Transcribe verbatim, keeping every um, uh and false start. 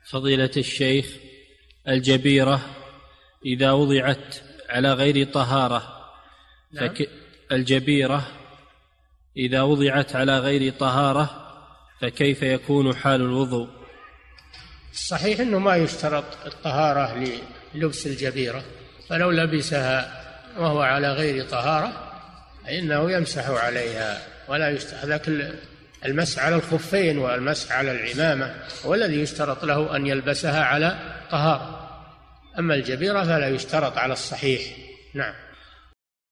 فضيلة الشيخ، الجبيرة إذا وضعت على غير طهارة نعم. فك... الجبيرة إذا وضعت على غير طهارة فكيف يكون حال الوضوء؟ الصحيح أنه ما يشترط الطهارة للبس الجبيرة، فلو لبسها وهو على غير طهارة فإنه يمسح عليها ولا يشترط. ذاك المسح على الخفين والمسح على العمامة والذي يشترط له أن يلبسها على طهارة، أما الجبيرة فلا يشترط على الصحيح. نعم.